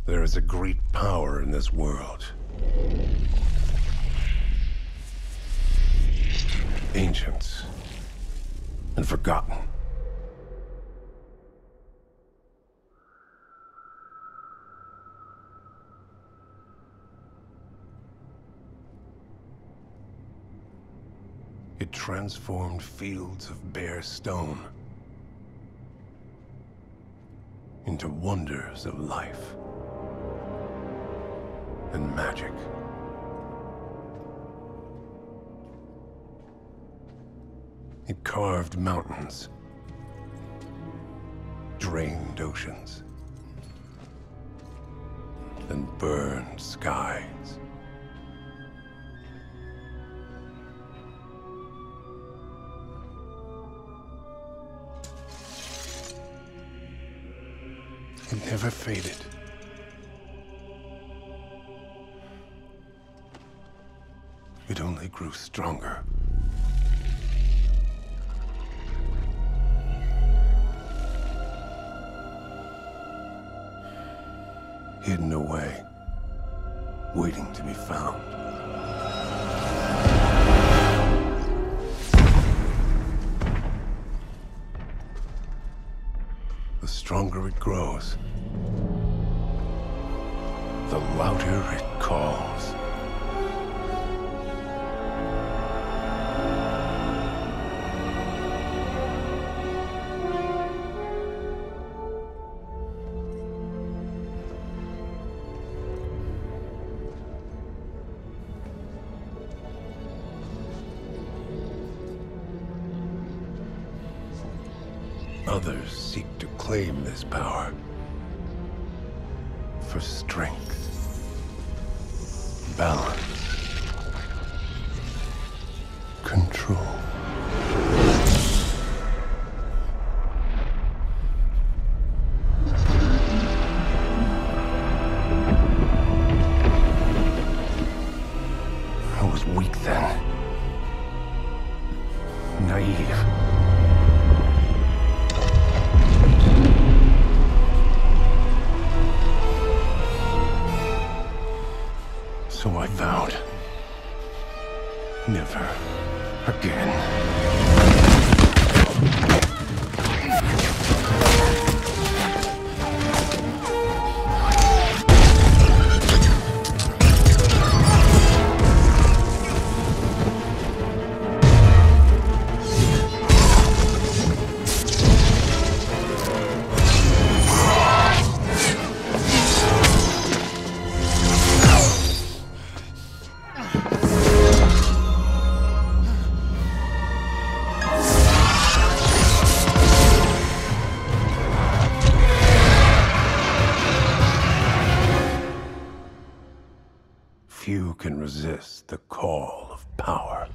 There is a great power in this world. Ancient and forgotten. It transformed fields of bare stone into wonders of life and magic. It carved mountains, drained oceans, and burned skies. It never faded. It only grew stronger. Hidden away, waiting to be found. The stronger it grows, the louder it calls. Others seek to claim this power for strength, balance, control. I was weak then, naive. So I vowed, never again. Few can resist the call of power.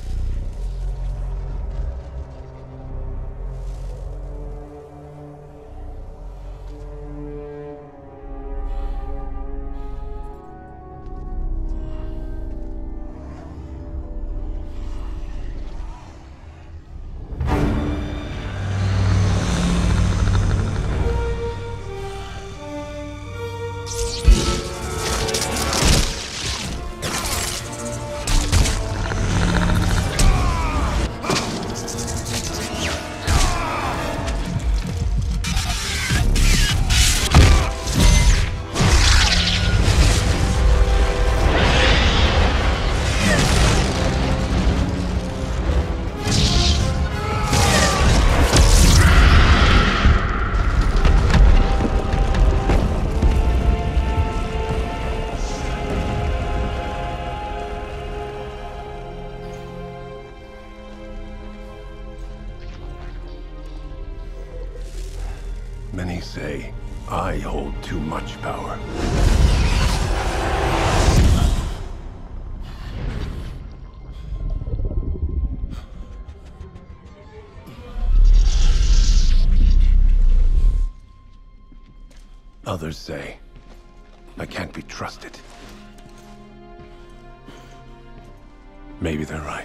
Many say I hold too much power. Others say I can't be trusted. Maybe they're right.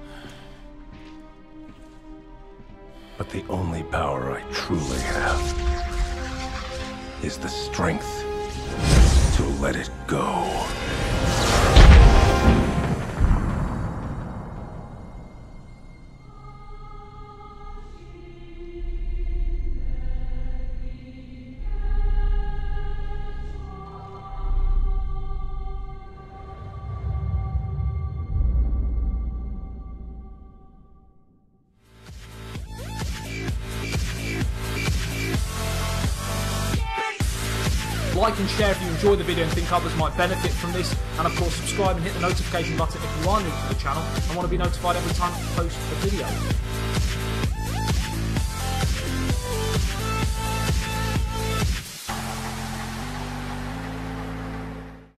But the only power I truly have is the strength let it go. Like and share if you enjoy the video and think others might benefit from this, and of course subscribe and hit the notification button if you are new to the channel and want to be notified every time I post a video.